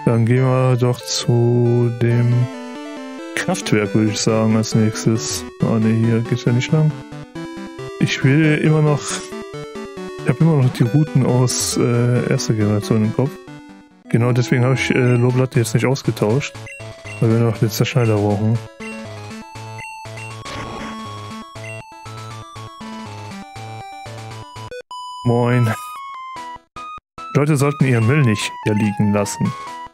Dann gehen wir doch zu dem Kraftwerk, würde ich sagen, als nächstes. Ah ne, hier geht's ja nicht lang. Ich will immer noch... Ich habe immer noch die Routen aus erster Generation im Kopf. Genau deswegen habe ich Loblatt jetzt nicht ausgetauscht. Weil wir noch letzter Schneider brauchen. Moin. Leute sollten ihren Müll nicht hier liegen lassen.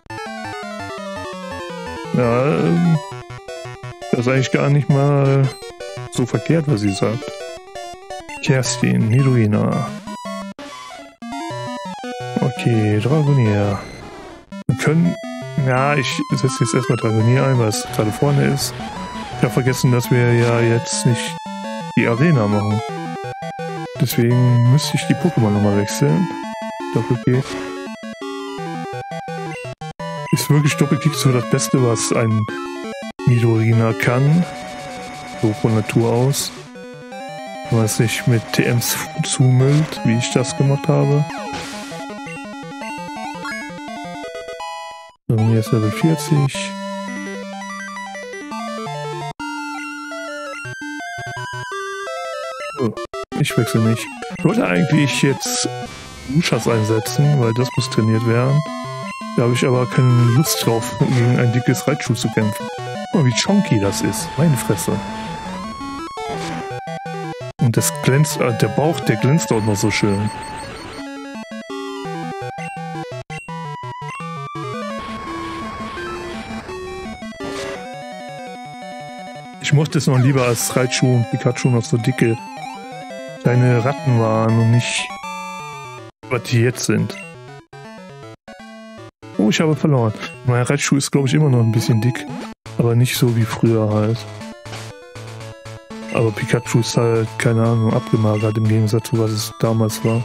Ja, das ist eigentlich gar nicht mal so verkehrt, was sie sagt. Kerstin, Nidorina. Okay, Dragonier. Wir können... Ja, ich setze jetzt erstmal Dragonier ein, weil es gerade vorne ist. Ich habe vergessen, dass wir ja jetzt nicht die Arena machen. Deswegen müsste ich die Pokémon nochmal wechseln. Doppelkick. Ist wirklich Doppelkick so das Beste, was ein Nidorina kann. So von Natur aus. Wenn man es nicht mit TMs zumüllt, wie ich das gemacht habe. So, hier ist Level 40. Oh, ich wechsle nicht. Ich wollte eigentlich jetzt Mushas einsetzen, weil das muss trainiert werden. Da habe ich aber keine Lust drauf, gegen ein dickes Raichu zu kämpfen. Guck mal, wie chunky das ist. Meine Fresse. Und das glänzt, der Bauch, der glänzt auch noch so schön. Ich mochte es noch lieber, als Raichu und Pikachu noch so dicke kleine Ratten waren und nicht, was die jetzt sind. Oh, ich habe verloren. Mein Raichu ist, glaube ich, immer noch ein bisschen dick, aber nicht so wie früher halt. Aber Pikachu ist halt, keine Ahnung, abgemagert im Gegensatz zu was es damals war.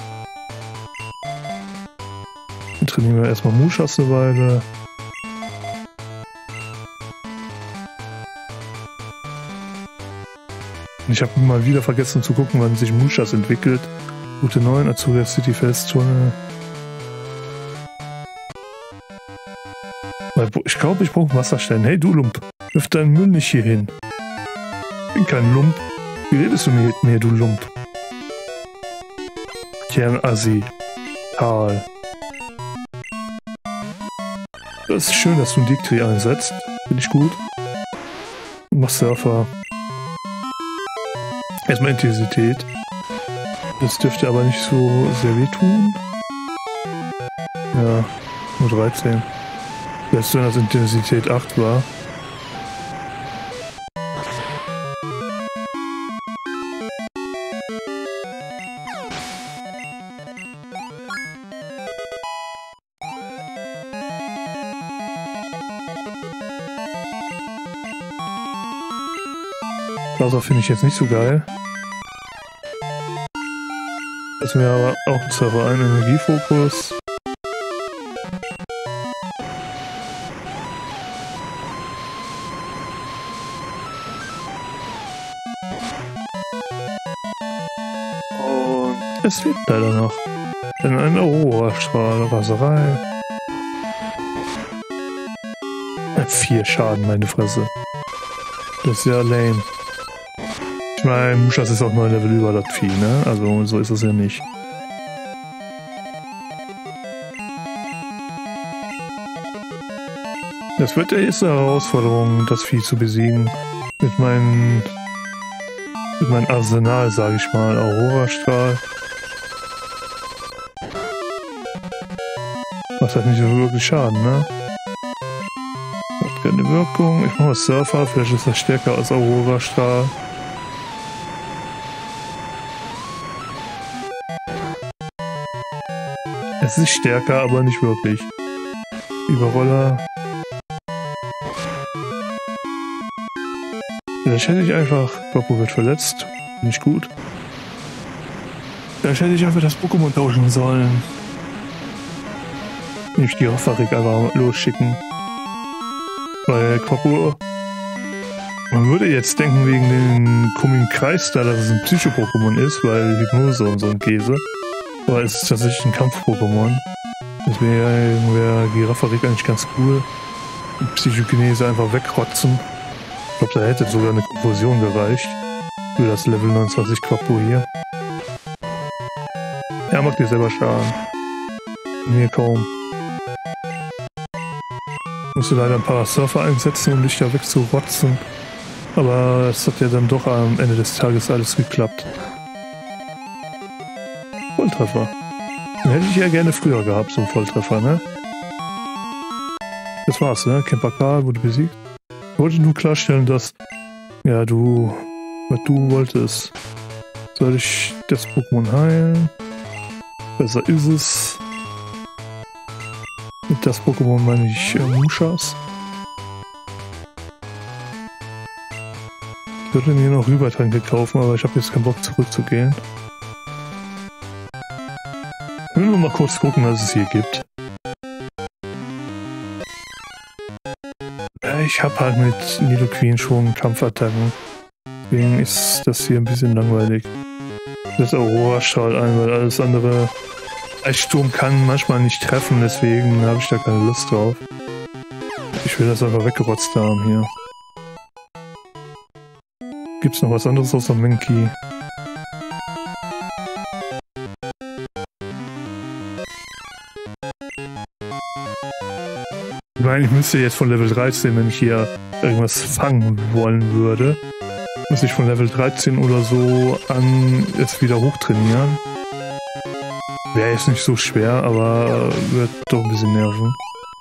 Dann trainieren wir erstmal Mushas eine Weile. Ich habe mal wieder vergessen zu gucken, wann sich Mushas entwickelt. Route 9, Azuria City Festzone. Ich glaube, ich brauche Wasserstein. Hey du Lump, wirf deinen Müll nicht hier hin. Ich bin kein Lump. Wie redest du mit mir, du Lump? Kernassi. Karl. Das ist schön, dass du einen Diktri einsetzt. Finde ich gut. Mach Surfer. Erstmal Intensität. Das dürfte aber nicht so sehr wehtun. Ja, nur 13. Selbst wenn das Intensität 8 war. Blaser finde ich jetzt nicht so geil. Das wäre aber auch ein Server, ein Energiefokus. Und es fehlt leider noch. Denn ein Aurora-Strahl, Raserei. 4 Schaden, meine Fresse. Das ist ja lame. Ich meine, Mushas ist auch 9 Level über das Vieh, ne? Also so ist es ja nicht. Das wird die erste Herausforderung, das Vieh zu besiegen. Mit meinem Arsenal, sage ich mal. Aurora-Strahl. Macht halt nicht so wirklich Schaden, ne? Hat keine Wirkung. Ich mache Surfer, vielleicht ist das stärker als Aurora-Strahl. Es ist stärker, aber nicht wirklich. Überroller. Vielleicht hätte ich einfach... Popo wird verletzt. Nicht gut. Vielleicht hätte ich einfach das Pokémon tauschen sollen. Nicht die Hoffarik einfach losschicken. Weil Quapo... Man würde jetzt denken, wegen dem komischen Kreis da, dass es ein Psycho-Pokémon ist, weil Hypnose und so ein Käse. Aber es ist tatsächlich ein Kampf-Pokémon. Das deswegen wäre Giraffarik eigentlich ganz cool. Und Psychokinese einfach wegrotzen. Ich glaube, da hätte sogar eine Konfusion gereicht. Für das Level 29 Quapo hier. Er macht dir selber Schaden. Mir kaum. Musst du leider ein paar Surfer einsetzen, um dich da wegzurotzen. Aber es hat ja dann doch am Ende des Tages alles geklappt. Volltreffer. Den hätte ich ja gerne früher gehabt, so einen Volltreffer, ne? Das war's, ne? Camper Karl wurde besiegt. Ich wollte nur klarstellen, dass... Ja, was du wolltest. Soll ich das Pokémon heilen? Besser ist es. Mit das Pokémon meine ich Mushas. Ich würde mir noch Rübertränke kaufen, aber ich habe jetzt keinen Bock zurückzugehen. Ich will nur mal kurz gucken, was es hier gibt. Ja, ich habe halt mit Nidoqueen schon Kampfattacken. Deswegen ist das hier ein bisschen langweilig. Das Aurora-Strahl ein, weil alles andere... Eissturm kann manchmal nicht treffen, deswegen habe ich da keine Lust drauf. Ich will das einfach weggerotzt haben hier. Gibt's noch was anderes außer Mankey? Ich meine, ich müsste jetzt von Level 13, wenn ich hier irgendwas fangen wollen würde, muss ich von Level 13 oder so an es wieder hochtrainieren. Wäre jetzt nicht so schwer, aber wird doch ein bisschen nerven.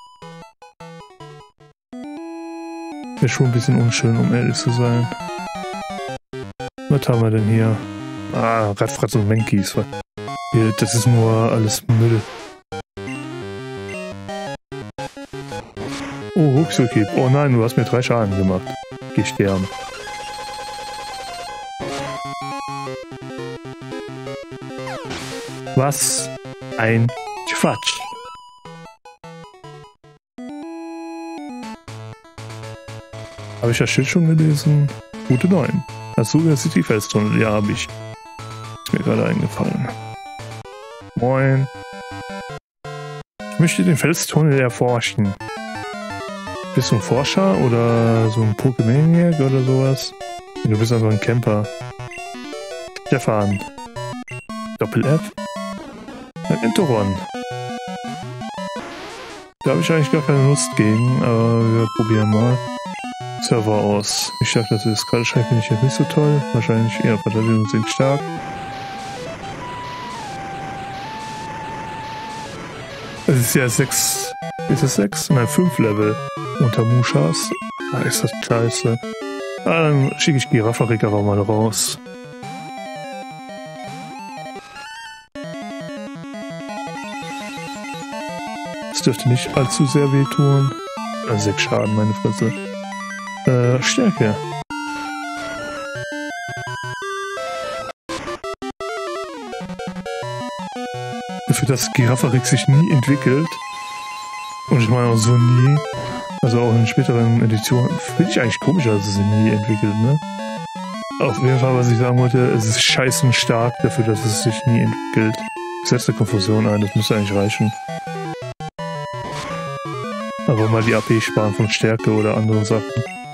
Wäre schon ein bisschen unschön, um ehrlich zu sein. Was haben wir denn hier? Ah, Radfratz und Mankeys. Das ist nur alles Müll. Oh, Rucksuki. Oh nein, du hast mir 3 Schaden gemacht. Geh sterben. Was ein Quatsch. Habe ich das Schild schon gelesen? Route 9. Asuga City Felstunnel. Ja, habe ich. Ist mir gerade eingefallen. Moin. Ich möchte den Felstunnel erforschen. Bist du ein Forscher oder so ein Pokémaniac oder sowas? Du bist einfach ein Camper. Stefan. Doppel-F? Ein Entoron. Da habe ich eigentlich gar keine Lust gegen, aber wir probieren mal. Server aus. Ich sag, das ist gerade scheint finde ich jetzt nicht so toll. Wahrscheinlich eher Bataillon sind stark. Es ist ja 6. Ist es 6? Nein, 5 Level unter Mushas. Ah, ist das scheiße. Ah, dann schicke ich Giraffarik aber mal raus. Das dürfte nicht allzu sehr wehtun. 6 Schaden, meine Fresse. Stärke. Dafür, dass Giraffarik sich nie entwickelt. Und ich meine auch so nie. Also auch in späteren Editionen. Finde ich eigentlich komisch, dass es sich nie entwickelt, ne? Auf jeden Fall, was ich sagen wollte, es ist scheißen stark dafür, dass es sich nie entwickelt. Ich setze eine Konfusion ein, das müsste eigentlich reichen. Aber mal die AP sparen von Stärke oder anderen Sachen.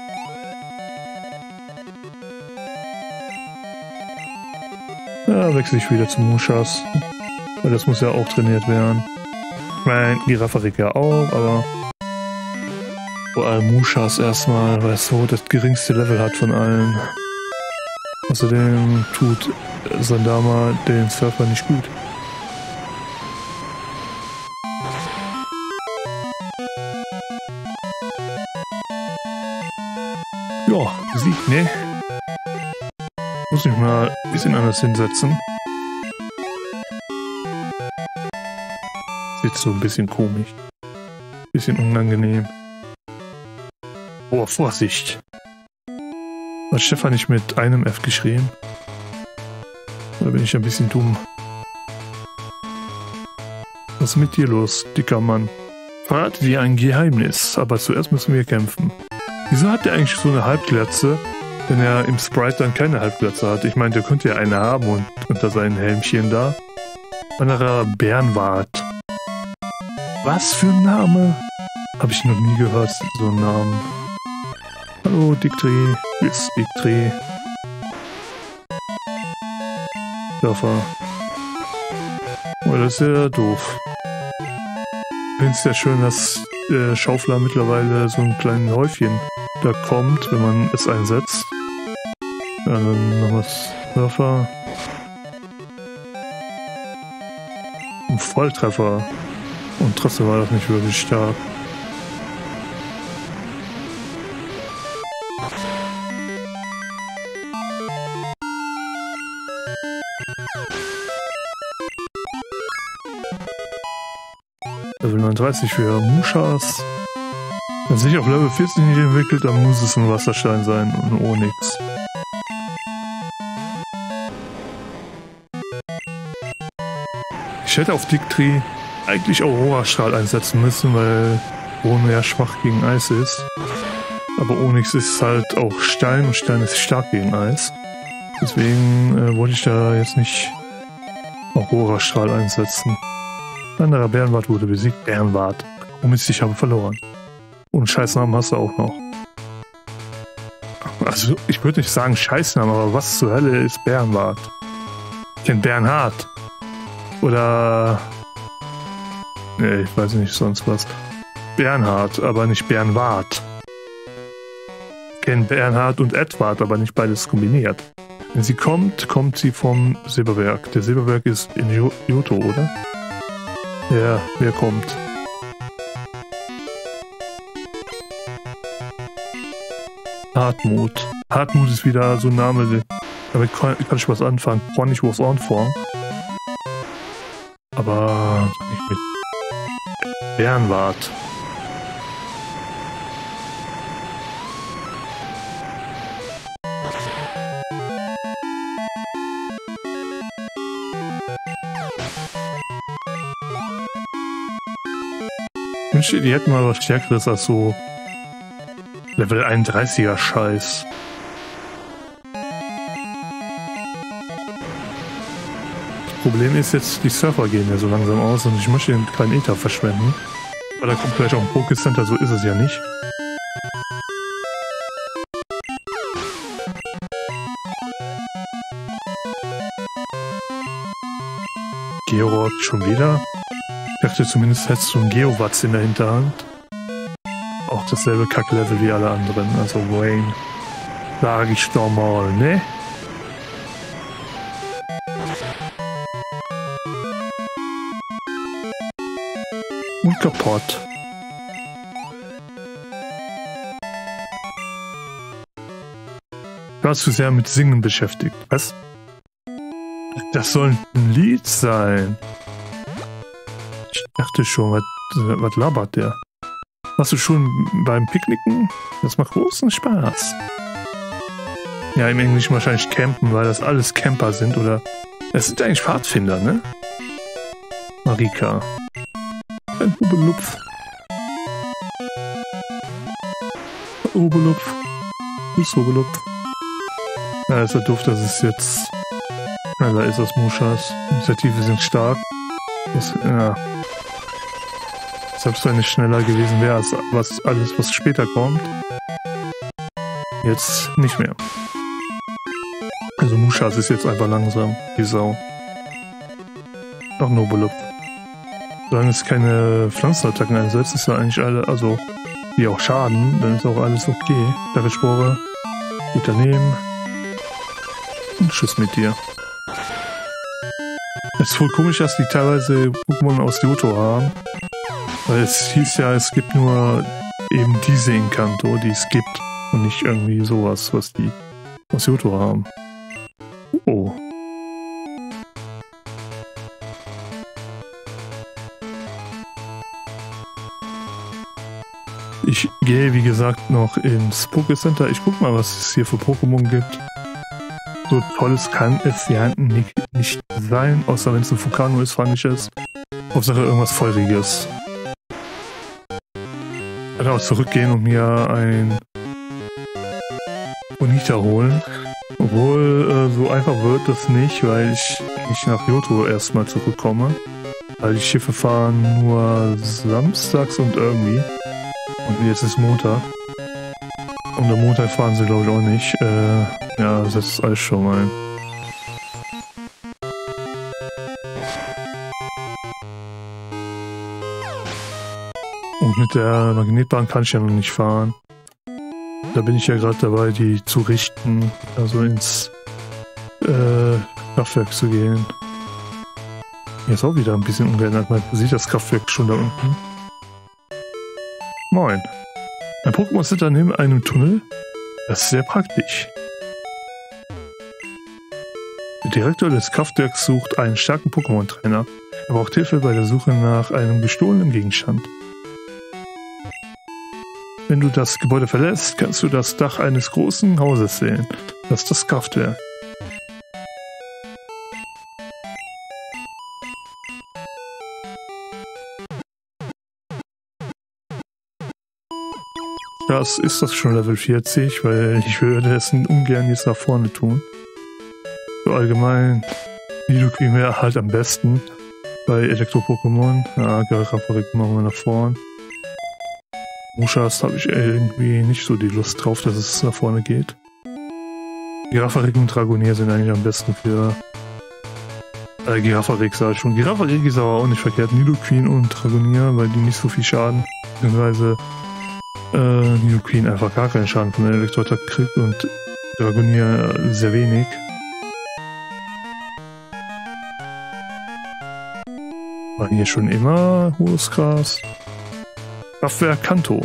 Ja, wechsle ich wieder zu Mushas. Weil das muss ja auch trainiert werden. Ich meine, Giraffarik ja auch, aber vor allem Mushas erstmal, weil es so das geringste Level hat von allen. Außerdem tut Sandama den Surfer nicht gut. Ja, Sieg, ne? Muss ich mal ein bisschen anders hinsetzen. Ist jetzt so ein bisschen komisch. Bisschen unangenehm. Oh, Vorsicht! Hat Stefan nicht mit einem F geschrieben? Oder bin ich ein bisschen dumm? Was ist mit dir los, dicker Mann? Verrate dir ein Geheimnis, aber zuerst müssen wir kämpfen. Wieso hat der eigentlich so eine Halbglatze, wenn er im Sprite dann keine Halbglatze hat? Ich meine, der könnte ja eine haben und unter seinem Helmchen da. Anderer Bärenbart. Was für ein Name? Habe ich noch nie gehört, so einen Namen. Hallo, Dicktree. Wie ist Dicktree? Dörfer. Oh, das ist ja doof. Ich finde es sehr schön, dass der Schaufler mittlerweile so ein kleines Häufchen da kommt, wenn man es einsetzt. Ja, dann noch was Dörfer. Ein Volltreffer. Und trotzdem war das nicht wirklich stark. Level 39 für Mushas. Wenn sich auf Level 40 nicht entwickelt, dann muss es ein Wasserstein sein und ein Onyx. Ich hätte auf Dicktree eigentlich Aurora-Strahl einsetzen müssen, weil Bohne ja schwach gegen Eis ist. Aber Onyx ist halt auch Stein und Stein ist stark gegen Eis. Deswegen wollte ich da jetzt nicht Aurora-Strahl einsetzen. Anderer Bärenwart wurde besiegt. Bärenwart. Oh Mist, ich habe verloren. Und Scheißnamen hast du auch noch. Also, ich würde nicht sagen Scheißnamen, aber was zur Hölle ist Bärenwart? Ich kenne Bernhard. Oder... Nee, ich weiß nicht, sonst was. Bernhard, aber nicht Bernwart. Ich kenne Bernhard und Edward, aber nicht beides kombiniert. Wenn sie kommt, kommt sie vom Silberberg. Der Silberberg ist in Johto, oder? Ja, wer kommt? Hartmut. Hartmut ist wieder so ein Name, damit kann ich was anfangen. Kann ich was anfangen. Aber nicht mit Bärenwart. Ich wünschte, die hätten mal was Stärkeres als so Level 31er Scheiß. Das Problem ist jetzt, die Surfer gehen ja so langsam aus und ich möchte keinen Ether verschwenden. Weil da kommt gleich auch ein Pokécenter, so ist es ja nicht. Georock schon wieder? Ich dachte zumindest hättest du einen Geowatz in der Hinterhand. Auch dasselbe Kacklevel wie alle anderen, also Wayne. Sag ich doch mal, ne? Und kaputt. Du warst zu sehr mit Singen beschäftigt. Was? Das soll ein Lied sein. Ich dachte schon, was labert der? Warst du schon beim Picknicken? Das macht großen Spaß. Ja, im Englischen wahrscheinlich campen, weil das alles Camper sind, oder? Es sind eigentlich Pfadfinder, ne? Marika. Ein Hubelupf. Hubelupf. Tschüss, Hubelupf. Ja, ist ja doof, dass es jetzt schneller ist als Mushas. Initiative sind stark. Das, ja. Selbst wenn es schneller gewesen wäre als was später kommt. Jetzt nicht mehr. Also Mushas ist jetzt einfach langsam, die Sau. Noch Nobelupf. Solange es keine Pflanzenattacken einsetzt, ist ja eigentlich alle, also die auch schaden, dann ist auch alles okay. Darrespore geht daneben. Und tschüss mit dir. Es ist voll komisch, dass die teilweise Pokémon aus Johto haben. Weil es hieß ja, es gibt nur eben diese Inkanto, die es gibt. Und nicht irgendwie sowas, was die aus Johto haben. Oh. Ich gehe, wie gesagt, noch ins Pokécenter. Ich guck mal, was es hier für Pokémon gibt. So tolles kann es ja nicht sein, außer wenn es ein Fukano ist, fand ich es. Hauptsache irgendwas Feuriges. Ich werde auch zurückgehen und mir ein Bonita holen. Obwohl, so einfach wird das nicht, weil ich nicht nach Johto erstmal zurückkomme. Weil die Schiffe fahren nur samstags und irgendwie. Und jetzt ist Montag. Und am Montag fahren sie, glaube ich, auch nicht. Ja, das ist alles schon mal. Und mit der Magnetbahn kann ich ja noch nicht fahren. Da bin ich ja gerade dabei, die zu richten, also ins Kraftwerk zu gehen. Hier ist auch wieder ein bisschen ungeändert. Man sieht das Kraftwerk schon da unten. Moin. Ein Pokémon sitzt neben einem Tunnel. Das ist sehr praktisch. Der Direktor des Kraftwerks sucht einen starken Pokémon-Trainer. Er braucht Hilfe bei der Suche nach einem gestohlenen Gegenstand. Wenn du das Gebäude verlässt, kannst du das Dach eines großen Hauses sehen. Das ist das Kraftwerk. Das ist das schon Level 40, weil ich würde es ungern jetzt nach vorne tun. So allgemein, Nidoqueen wäre halt am besten bei Elektro-Pokémon. Ja, Girafarik machen wir nach vorne. Mushas habe ich irgendwie nicht so die Lust drauf, dass es nach vorne geht. Girafarik und Dragonier sind eigentlich am besten für Girafarik, sage ich schon. Girafarik ist aber auch nicht verkehrt. Nidoqueen und Dragonier, weil die nicht so viel Schaden, beziehungsweise Nidoqueen einfach gar keinen Schaden von der Elektroattack kriegt und Dragonier sehr wenig. War hier schon immer hohes Gras. Kraftwerk Kanto.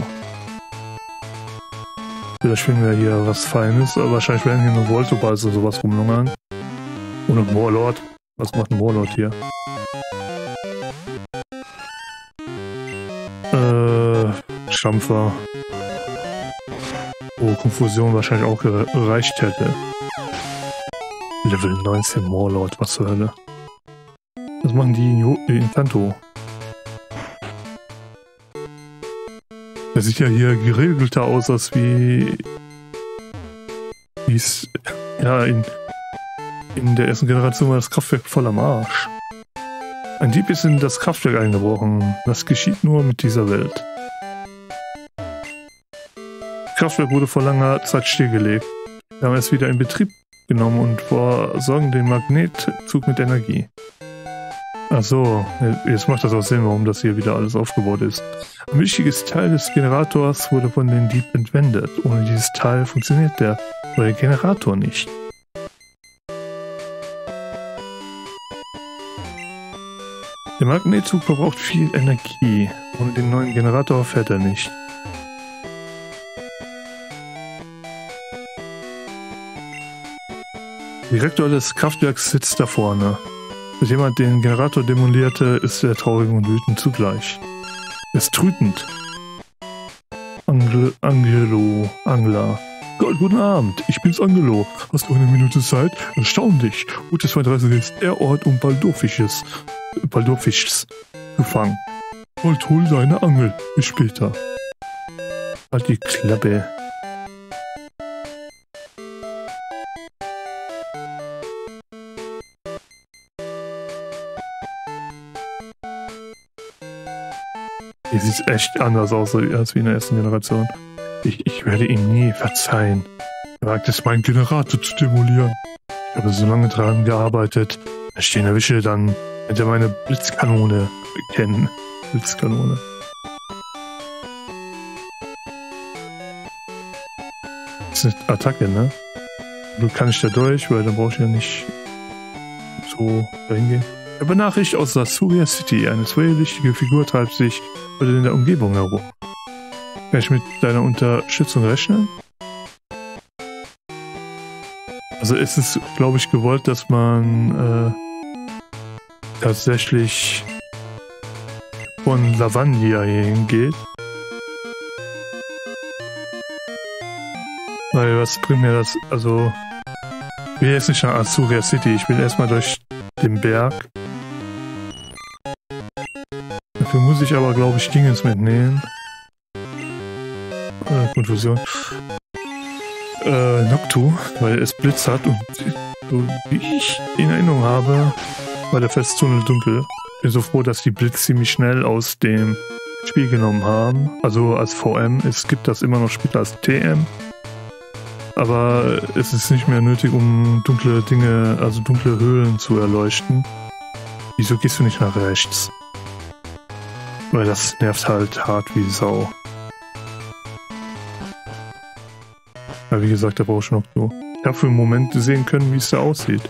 Vielleicht finden wir hier was Feines, aber wahrscheinlich werden hier nur Voltoballs oder sowas rumlungern. Und ein Warlord. Was macht ein Warlord hier? Stampfer. Wo Konfusion wahrscheinlich auch gereicht hätte. Level 19 Warlord, was zur Hölle. Was machen die in Kanto? Das sieht ja hier geregelter aus, als wie es ja in der ersten Generation war das Kraftwerk voll am Arsch. Ein Dieb ist in das Kraftwerk eingebrochen. Das geschieht nur mit dieser Welt. Das Kraftwerk wurde vor langer Zeit stillgelegt. Wir haben es wieder in Betrieb genommen und versorgen den Magnetzug mit Energie. Ach so, jetzt macht das auch Sinn, warum das hier wieder alles aufgebaut ist. Ein wichtiges Teil des Generators wurde von den Dieb entwendet. Ohne dieses Teil funktioniert der neue Generator nicht. Der Magnetzug verbraucht viel Energie. Ohne den neuen Generator fährt er nicht. Der Direktor des Kraftwerks sitzt da vorne. Als jemand den Generator demolierte, ist er traurig und wütend zugleich. Er ist wütend. Angler. Guten Abend, ich bin's Angelo. Hast du eine Minute Zeit? Erstaunlich. Route 32 ist der Ort, um Baldurfischs zu fangen. Gold, hol deine Angel. Bis später. Halt die Klappe. Hier sieht es echt anders aus als wie in der ersten Generation. Ich werde ihm nie verzeihen. Er wagt es, meinen Generator zu demolieren. Ich habe so lange daran gearbeitet. Wenn ich den erwische, dann wird er meine Blitzkanone kennen. Blitzkanone. Das ist eine Attacke, ne? Du kann ich da durch, weil dann brauche ich ja nicht so dahin gehen. Aber Nachricht aus Sasuria City. Eine zweigewichtige Figur treibt sich in der Umgebung herum. Kann ich mit deiner Unterstützung rechnen? Also ist es, glaube ich, gewollt, dass man tatsächlich von Lavandia hier hingeht. Weil was bringt mir das? Also ich will jetzt nicht nach Sasuria City. Ich will erstmal durch den Berg. Dafür muss ich aber, glaube ich, Dingens mitnehmen. Konfusion. Noctu, weil es Blitz hat und so wie ich in Erinnerung habe, war der Festtunnel dunkel. bin so froh, dass die Blitz ziemlich schnell aus dem Spiel genommen haben. Also als VM. Es gibt das immer noch später als TM. Aber es ist nicht mehr nötig, um dunkle Dinge, also dunkle Höhlen zu erleuchten. Wieso gehst du nicht nach rechts? Weil das nervt halt hart wie Sau. Aber wie gesagt, da brauche ich noch so. Ich habe für einen Moment sehen können, wie es da aussieht.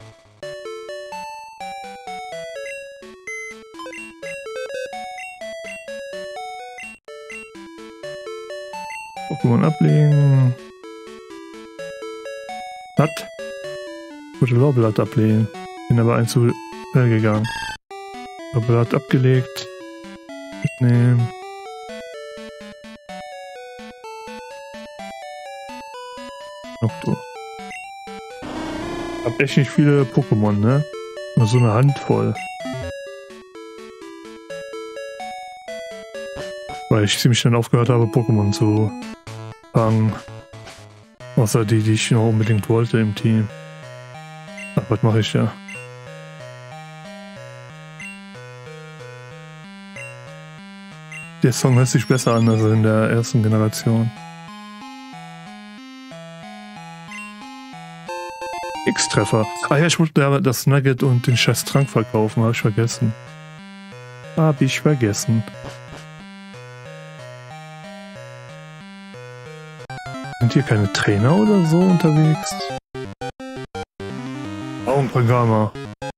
Pokémon ablegen. Was? Gute Lorblatt ablegen. Bin aber eins zu schnell gegangen. Lorblatt abgelegt. Mitnehmen. Nocto. Hab echt nicht viele Pokémon, ne? Nur so eine Handvoll. Weil ich ziemlich schnell aufgehört habe, Pokémon zu fangen. Außer die ich noch unbedingt wollte im Team. Ach, was mache ich ja? Der Song hört sich besser an als in der ersten Generation. X-Treffer. Ah ja, ich wollte das Nugget und den scheiß Trank verkaufen, habe ich vergessen. Hab ich vergessen. Sind hier keine Trainer oder so unterwegs? Augenprogramme.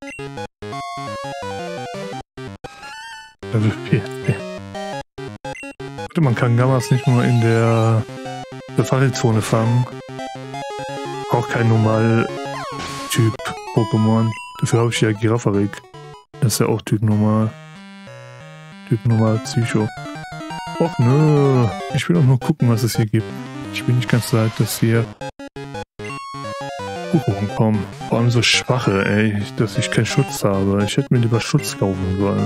Level 4. Man kann Gammas nicht nur in der Safari-Zone fangen. Auch kein Normal-Typ Pokémon. Dafür habe ich ja Girafarik. Das ist ja auch Typ Normal. Typ Normal Psycho. Och nö. Ich will auch nur gucken, was es hier gibt. Ich bin nicht ganz so leid, dass hier Pokémon kommen. Vor allem so schwache, ey, dass ich keinen Schutz habe. Ich hätte mir lieber Schutz kaufen sollen.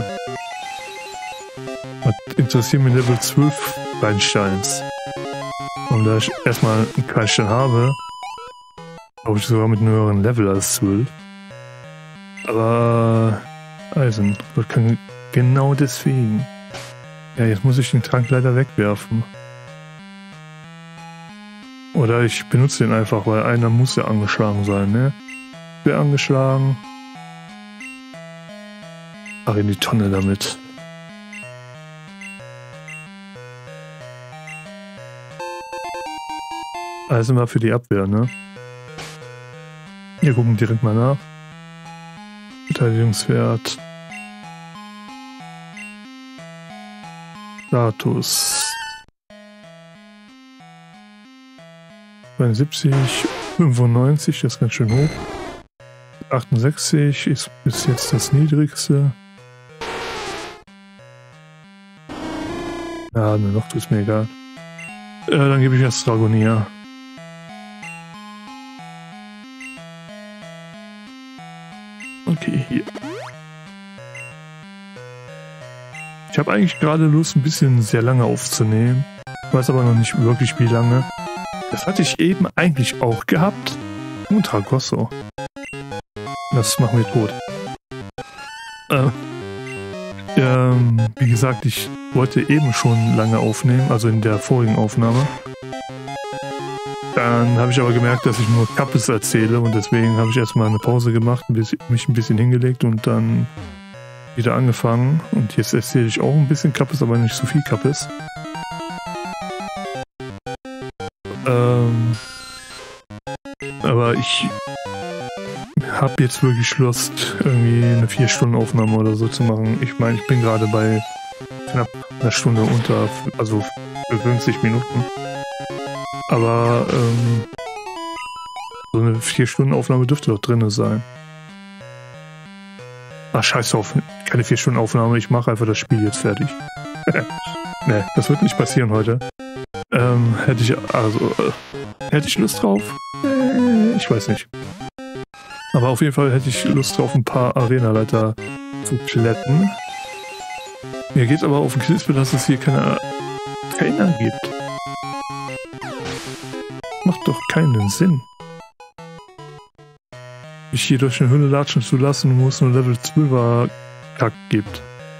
Was interessiert mich Level 12 Kleinsteins? Und da ich erstmal einen Kleinstein habe, glaube ich sogar mit einem höheren Level als 12. Aber Eisen, das kann genau deswegen. Ja, jetzt muss ich den Trank leider wegwerfen. Oder ich benutze den einfach, weil einer muss ja angeschlagen sein, ne? Wer angeschlagen? Ach, in die Tonne damit. Also mal für die Abwehr, ne? Wir gucken direkt mal nach. Verteidigungswert. Status. 72, 95, das ist ganz schön hoch. 68 ist bis jetzt das niedrigste. Ja, ne, noch ist mir egal. Dann gebe ich das Dragonia. Okay, hier. Ich habe eigentlich gerade Lust, ein bisschen sehr lange aufzunehmen. Ich weiß aber noch nicht wirklich, wie lange. Das hatte ich eben eigentlich auch gehabt. Und Tragosso. Das macht mir tot. Wie gesagt, ich wollte eben schon lange aufnehmen, also in der vorigen Aufnahme. Dann habe ich aber gemerkt, dass ich nur Kappes erzähle und deswegen habe ich erstmal eine Pause gemacht, mich ein bisschen hingelegt und dann wieder angefangen. Und jetzt erzähle ich auch ein bisschen Kappes, aber nicht so viel Kappes. Aber ich habe jetzt wirklich Lust, irgendwie eine 4-Stunden-Aufnahme oder so zu machen. Ich meine, ich bin gerade bei knapp einer Stunde unter, also für 50 Minuten. Aber so eine 4-Stunden-Aufnahme dürfte doch drin sein. Ach, scheiß drauf. Keine 4-Stunden-Aufnahme. Ich mache einfach das Spiel jetzt fertig. Ne, das wird nicht passieren heute. Hätte ich Lust drauf? Ich weiß nicht. Aber auf jeden Fall hätte ich Lust drauf, ein paar Arenaleiter zu kletten. Mir geht aber auf den Knispe, dass es hier keine Trainer gibt. Macht doch keinen Sinn. Mich hier durch eine Hülle latschen zu lassen, wo es nur Level 12er Kack gibt.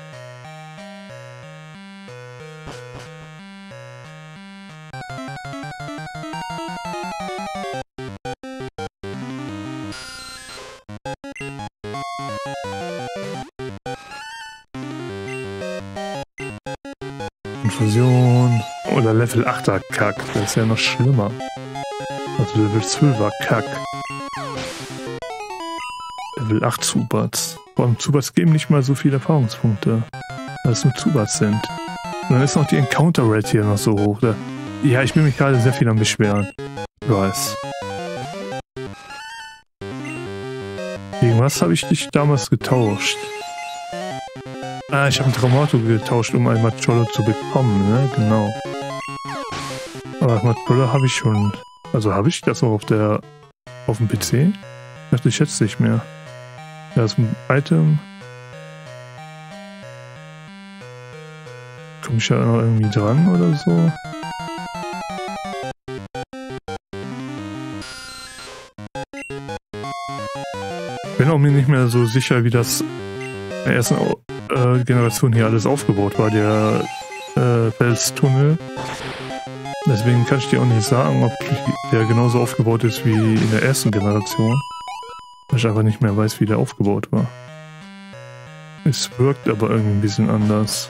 Infusion oder Level 8er Kack, das ist ja noch schlimmer. Also Level 12er Kack. Level 8 Zubats. Vor allem Zubats geben nicht mal so viele Erfahrungspunkte, weil es nur Zubats sind. Und dann ist noch die Encounter Rate hier noch so hoch. Ja, ich bin mich gerade sehr viel am Beschweren. Ich weiß. Gegen was habe ich dich damals getauscht? Ah, ich habe einen Traumato getauscht, um ein Macholo zu bekommen, ne? Genau. Aber Macholo habe ich schon. Also habe ich das auch auf dem PC? Ich dachte, ich hätte es nicht mehr. Da ist ein Item. Komme ich ja noch irgendwie dran oder so? Ich bin auch mir nicht mehr so sicher, wie das in der ersten Generation hier alles aufgebaut war, der Felstunnel. Deswegen kann ich dir auch nicht sagen, ob der genauso aufgebaut ist wie in der ersten Generation. Weil ich einfach nicht mehr weiß, wie der aufgebaut war. Es wirkt aber irgendwie ein bisschen anders.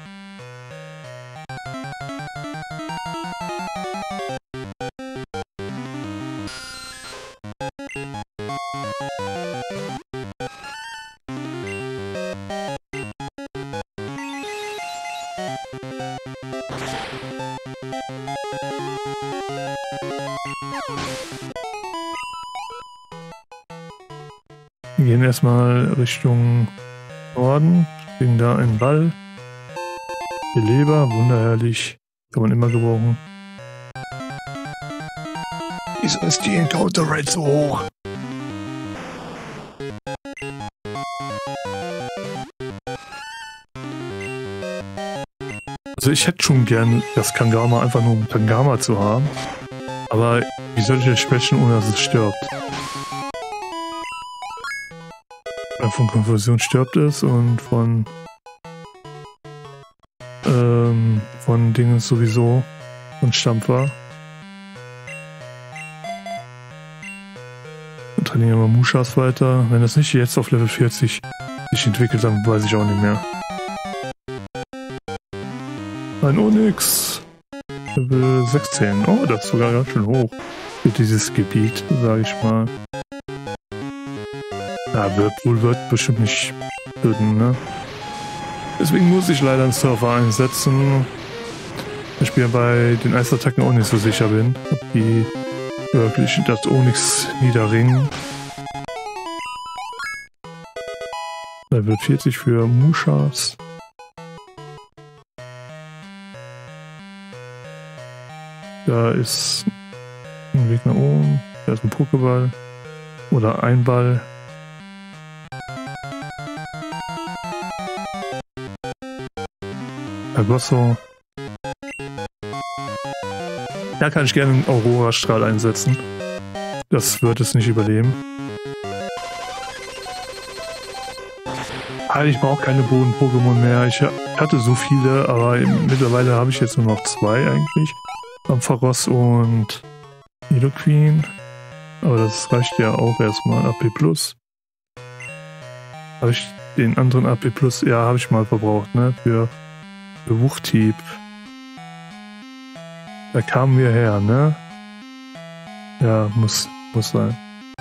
Wir gehen erstmal Richtung Norden, kriegen da einen Ball. Beleber, wunderherrlich, kann man immer gebrauchen. Wieso ist die Encounter Rate so hoch? Also ich hätte schon gern das Kangama einfach nur um Kangama zu haben. Aber wie soll ich das sprechen, ohne dass es stirbt? Von Konfusion stirbt es und von Dingen sowieso und Stampfer. Dann trainieren wir Mushas weiter. Wenn das nicht jetzt auf Level 40 sich entwickelt, dann weiß ich auch nicht mehr. Ein Onyx. Level 16. Oh, das ist sogar ganz schön hoch für dieses Gebiet, sage ich mal. Ja, Whirlpool wird bestimmt nicht töten, ne? Deswegen muss ich leider einen Surfer einsetzen. Ich mir bei den Eisattacken auch nicht so sicher bin, ob die wirklich das Onyx niederringen. Level 40 für Mushas. Da ist ein Weg nach oben. Da ist ein Pokéball. Oder ein Ball. Agosso. Da kann ich gerne einen Aurora-Strahl einsetzen. Das wird es nicht überleben. Ich brauche keine Boden-Pokémon mehr. Ich hatte so viele, aber mittlerweile habe ich jetzt nur noch 2 eigentlich. Ampharos und Nidoqueen. Aber das reicht ja auch erstmal. AP+. Habe ich den anderen AP+, ja, habe ich mal verbraucht, ne? Für Wuchthieb. Da kamen wir her, ne? Ja, muss sein.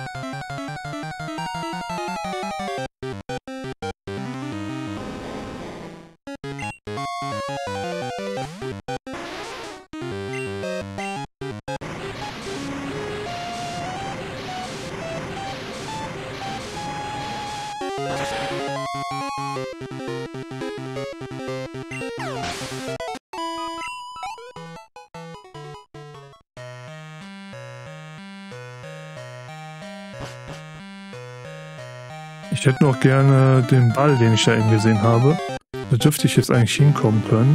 Ich hätte noch gerne den Ball, den ich da eben gesehen habe. Da dürfte ich jetzt eigentlich hinkommen können.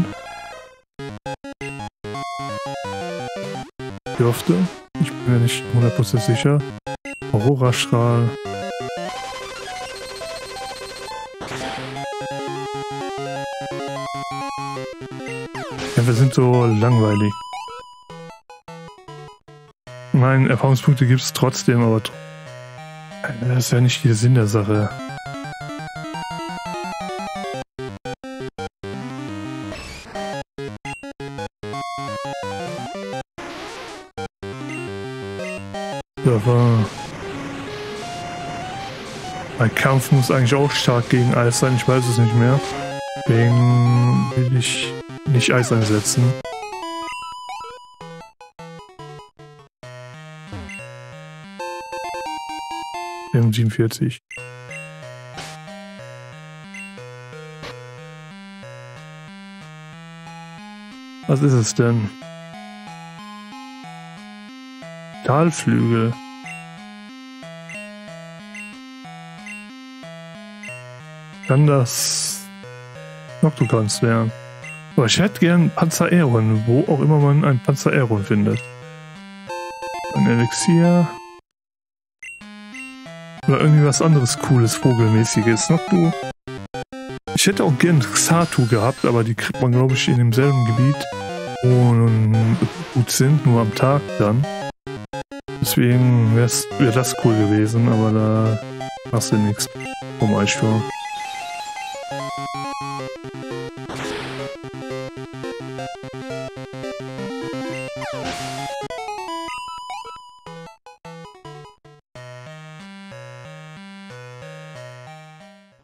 Dürfte. Ich bin mir nicht 100% sicher. Aurora-Strahl. Kämpfe sind so langweilig. Nein, Erfahrungspunkte gibt es trotzdem, aber das ist ja nicht der Sinn der Sache. Aber mein Kampf muss eigentlich auch stark gegen Eis sein, ich weiß es nicht mehr. Deswegen will ich nicht Eis einsetzen. M47. Was ist es denn? Talflügel. Kann das Noctogans werden? Aber ich hätte gern Panzer-Aeron, wo auch immer man ein Panzer-Aeron findet. Ein Elixier. Oder irgendwie was anderes Cooles, Vogelmäßiges. Noctu. Ich hätte auch gern Xatu gehabt, aber die kriegt man, glaube ich, in demselben Gebiet, wo gut sind, nur am Tag dann. Deswegen wäre das cool gewesen, aber da hast du nichts vom Eissturm.